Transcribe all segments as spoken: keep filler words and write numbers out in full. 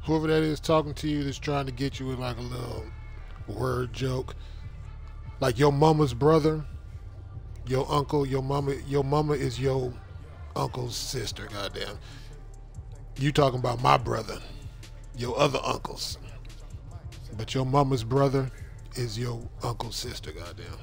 whoever that is talking to you that's trying to get you with like a little word joke, like your mama's brother, your uncle, your mama, your mama is your uncle's sister. Goddamn, you talking about my brother, your other uncles, but your mama's brother is your uncle's sister. Goddamn.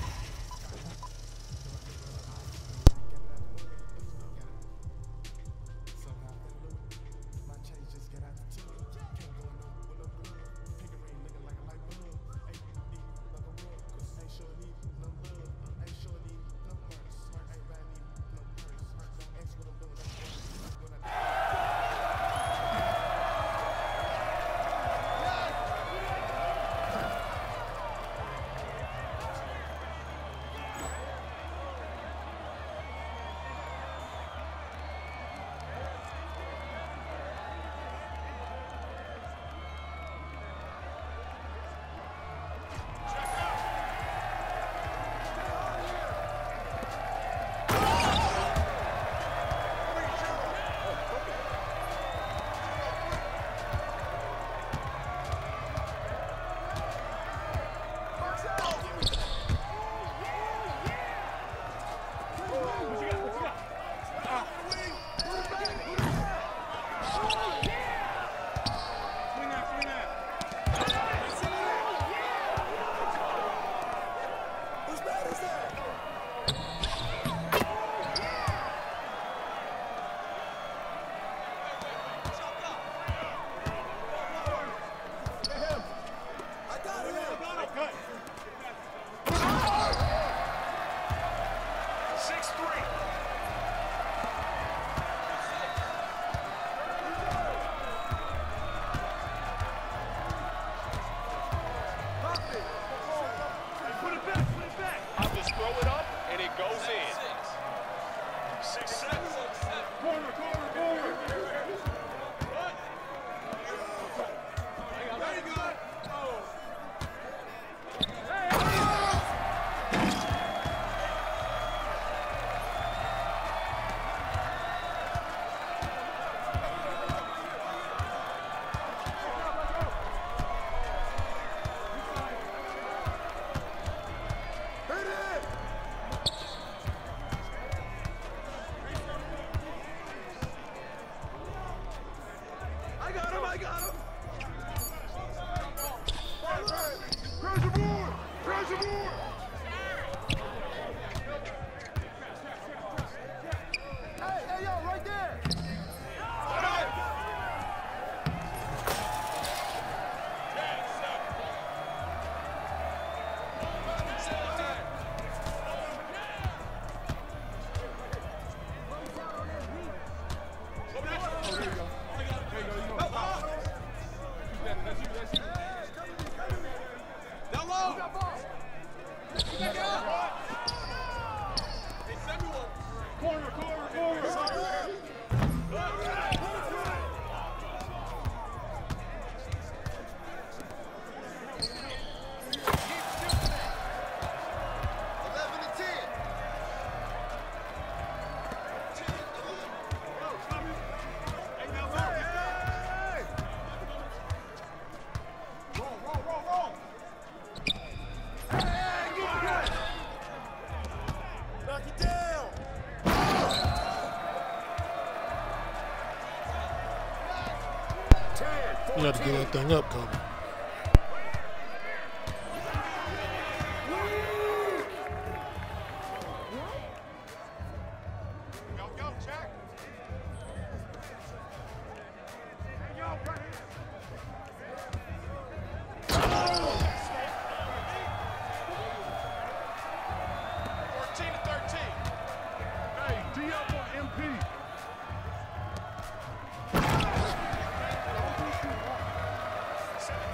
You have to get that thing up, Kobe. Seven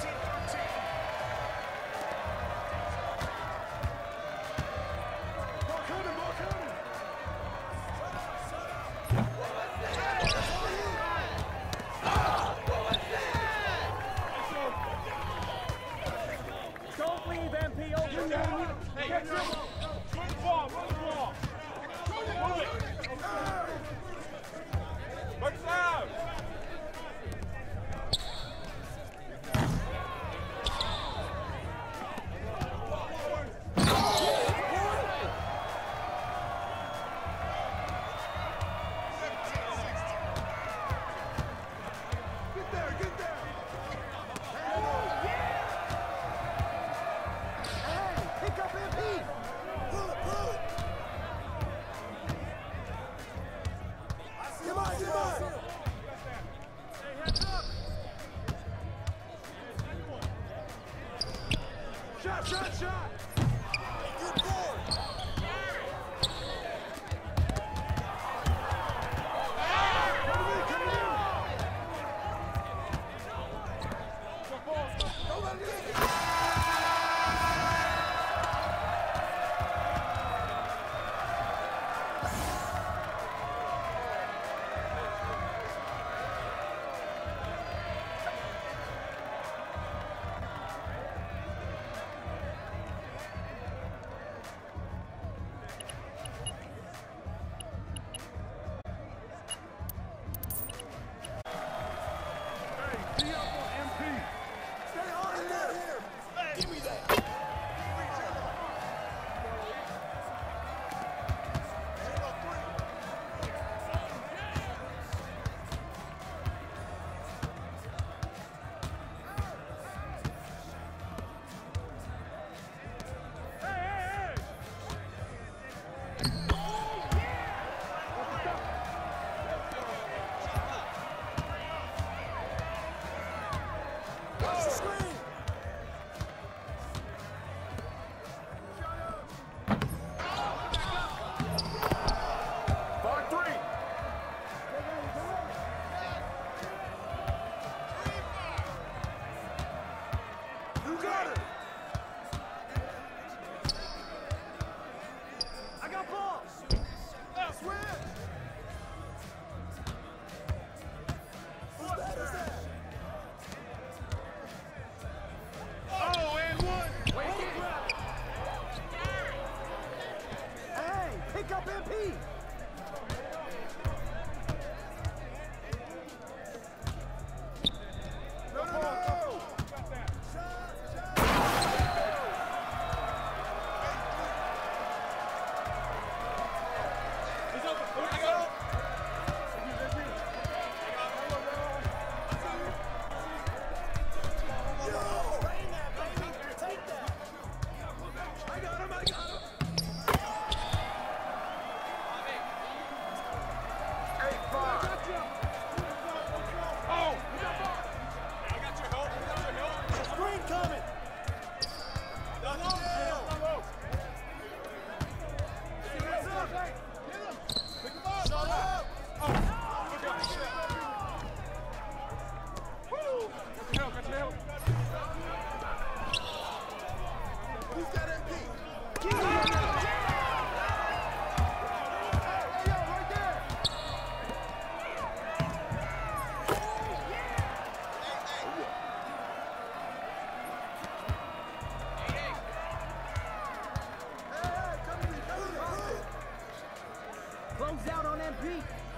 Close out on M P.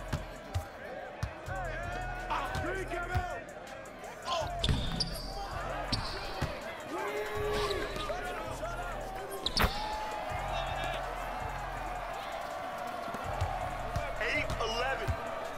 eight eleven.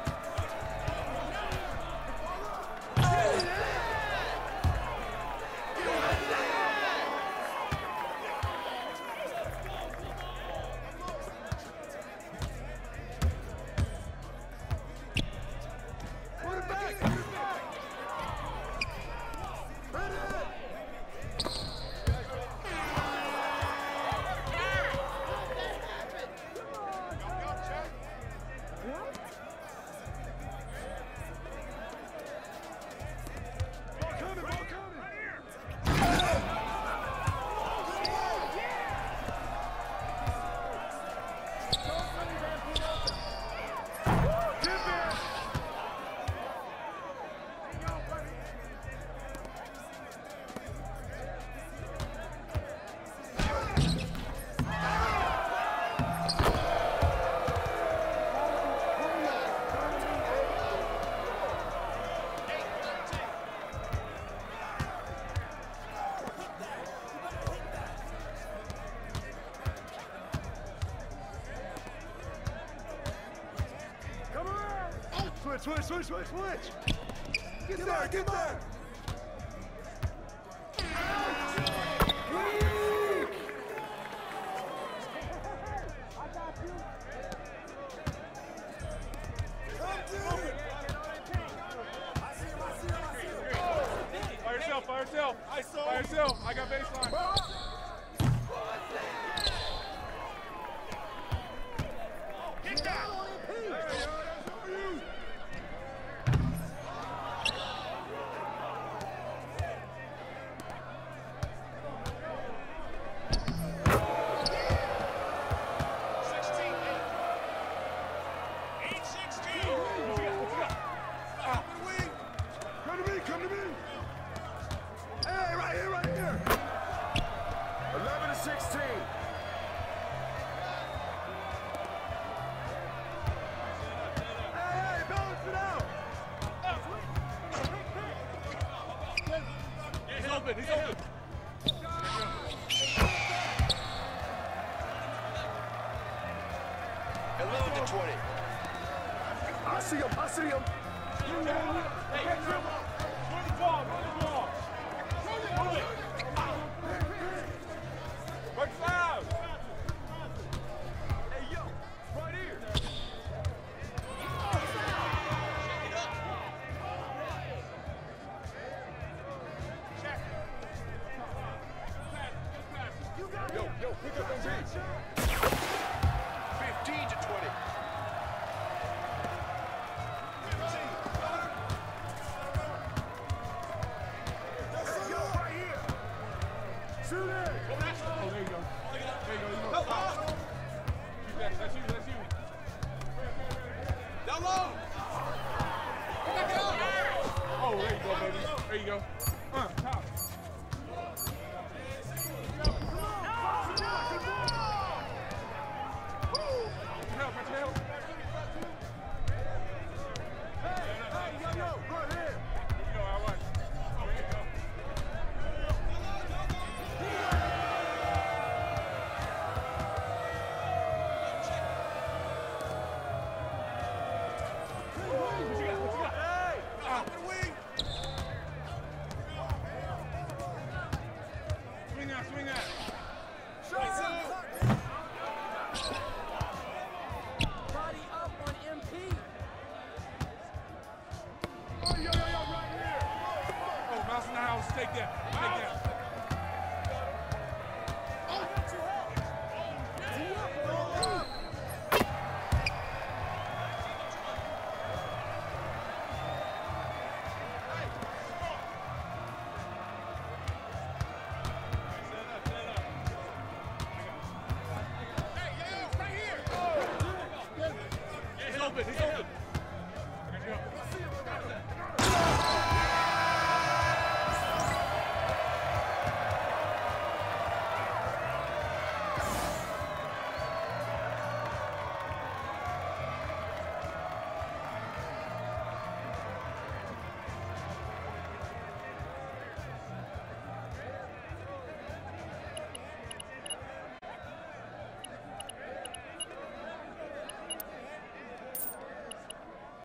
Switch, switch, switch, switch! Get there, get there! By yourself, by yourself. I saw. By yourself. I got baseline. open. He's open. eleven to twenty. I see him. I see him. Hey, run the ball. Run the ball. Run it. Break five. Hey, yo, right here. Yo, yo, pick up on James. fifteen to twenty. Shoot it. Oh, there you go. There you go. You go. That's, that's you. That's you. Down low. Oh, there you go, baby. There you go. Uh, top. Help, got your help. Hey, yo, yo, go ahead. There you go, all right. Oh, there you go. What you got? What you got? Hey, open the wing. Swing that, swing that. Body up on M P. Oh, yo, yo, yo, right here. Oh, mouse in the house. Take that. Take that.